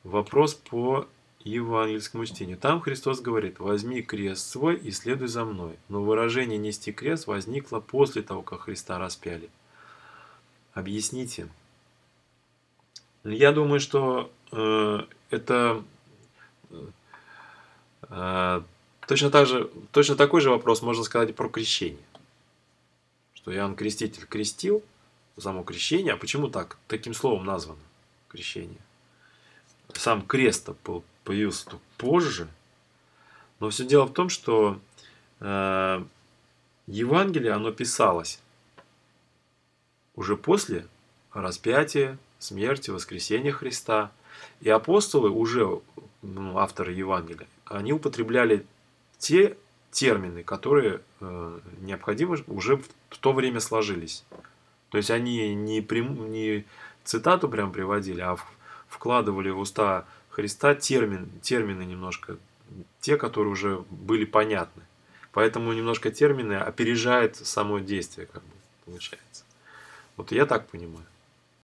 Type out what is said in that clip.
Вопрос по евангельскому чтению. Там Христос говорит: «Возьми крест свой и следуй за мной». Но выражение «нести крест» возникло после того, как Христа распяли. Объясните. Я думаю, что это точно такой же вопрос можно сказать и про крещение. Что Иоанн Креститель крестил, само крещение. А почему так? Таким словом названо крещение. Сам крест появился только позже. Но все дело в том, что Евангелие, оно писалось уже после распятия, смерти, воскресения Христа. И апостолы, уже авторы Евангелия, они употребляли те термины, которые необходимо уже в то время сложились. То есть они не цитату прям приводили, а вкладывали в уста Христа термины немножко, те, которые уже были понятны. Поэтому немножко термины опережают само действие, как бы, получается. Вот я так понимаю.